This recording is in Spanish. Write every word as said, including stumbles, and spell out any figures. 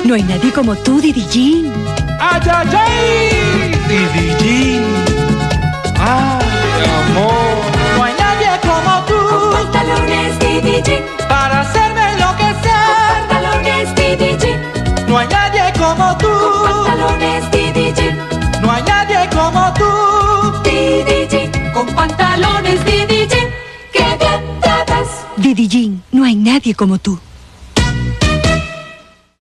No hay nadie como tú, Didi Jean. ¡Ay, ay, ay! Didi Jean. ¡Ay, amor! No hay nadie como tú. Con pantalones Didi Jean. Para hacerme enloquecer. Con pantalones Didi Jean. No hay nadie como tú. Con pantalones Didi Jean. No hay nadie como tú. Didi Jean. Con pantalones Didi Jean. ¡Qué bien te ves! Didi Jean, no hay nadie como tú.